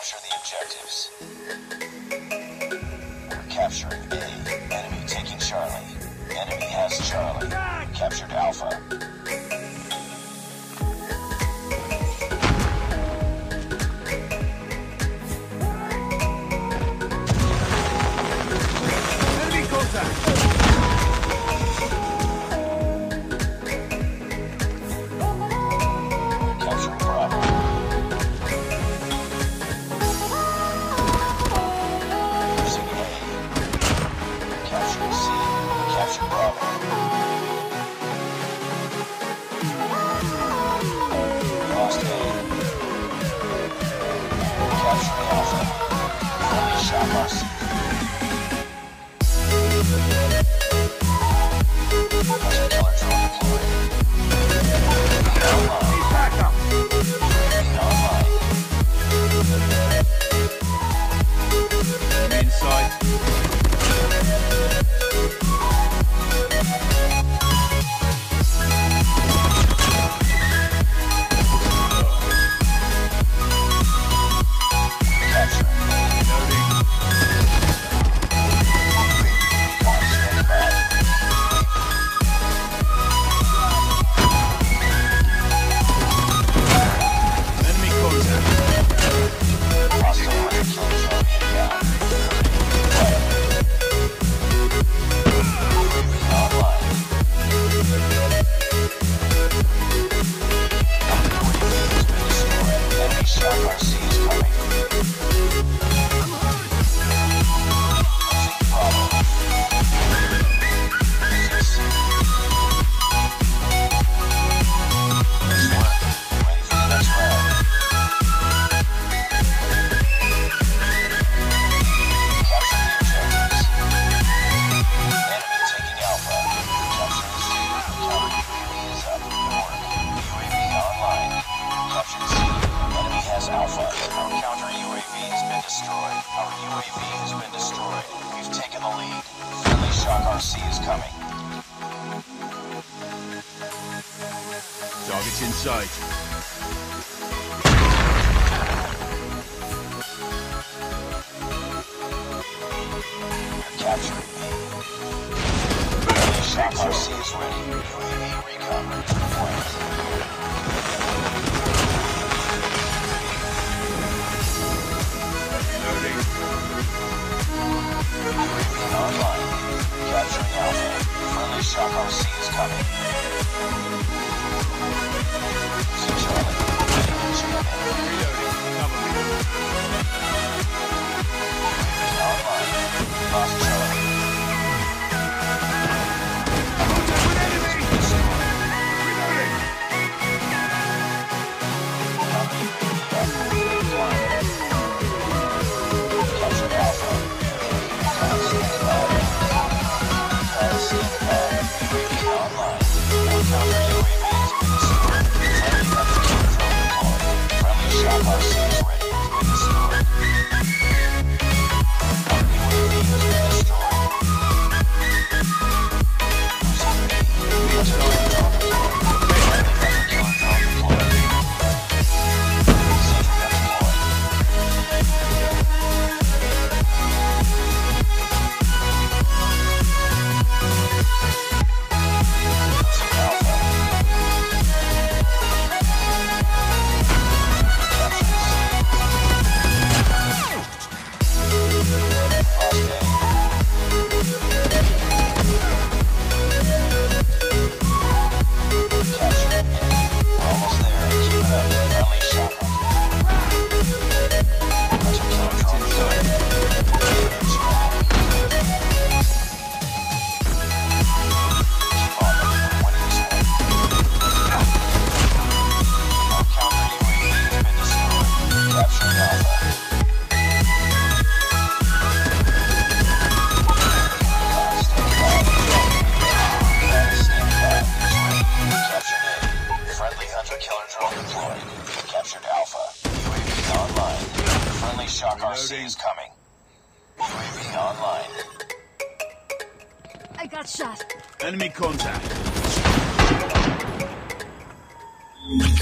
Capture the objectives. We're capturing A. Enemy taking Charlie. Enemy has Charlie. Captured Alpha. Enemy contact! Capturing Bravo. Losing A. Capturing C. Captured Bravo. Lost A. Capturing Alpha. Friendly shot lost. Hunter killer drone deployed. Online. Need backup! Online. Enemy in sight. Capturing. Loading. Stand by. Enemy contact. Hostile hunter killer drone inbound. Online. UAV has been destroyed. Enemy Shock RC is coming. Losing Bravo. Six. Nice work. Ready for the next round. Capture the objectives. Enemy taking Alpha. Capturing C. Counter UAV is up. Good work. UAV online. Captured C. Enemy has Alpha. Our counter UAV has been destroyed. Our UAV has been destroyed. We've taken the lead. Friendly Shock RC is coming. Targets in sight. We're capturing B. Friendly Shock RC is ready. UAV recon ready for deployment. Reloading. UAV online. Capturing Alpha. Friendly Shock RC is coming. Losing Charlie. Ready to jam in. Reloading. Cover me. UAV online. Lost Charlie. Contact with enemy! Destroyed. Reloading. Counter UAV up. Flying. Captured Alpha. Recon standby. Recon standby. UAV online. Our counter UAV has been destroyed. Friendly hunter killer drone deployed. Friendly Shock RC is ready. It's been destroyed. Our UAV has been destroyed. Losing B. Hunter killer drone deployed. Friendly hunter killer drone deployed. Sentry gun deployed. Losing Alpha. Capturing C. Lost A. Capturing A. We're almost there. Keep it up. Friendly Shock Hunter killer drone deployed. Keep on it. We're winning this one. Our counter UAV has been destroyed. Capturing Alpha. Recon standby. Recon standby. Is ready. Captured A. Friendly hunter killer drone deployed. Captured Alpha. UAV online. Friendly Shock RC Reloading. is coming. UAV online. I got shot. Enemy contact.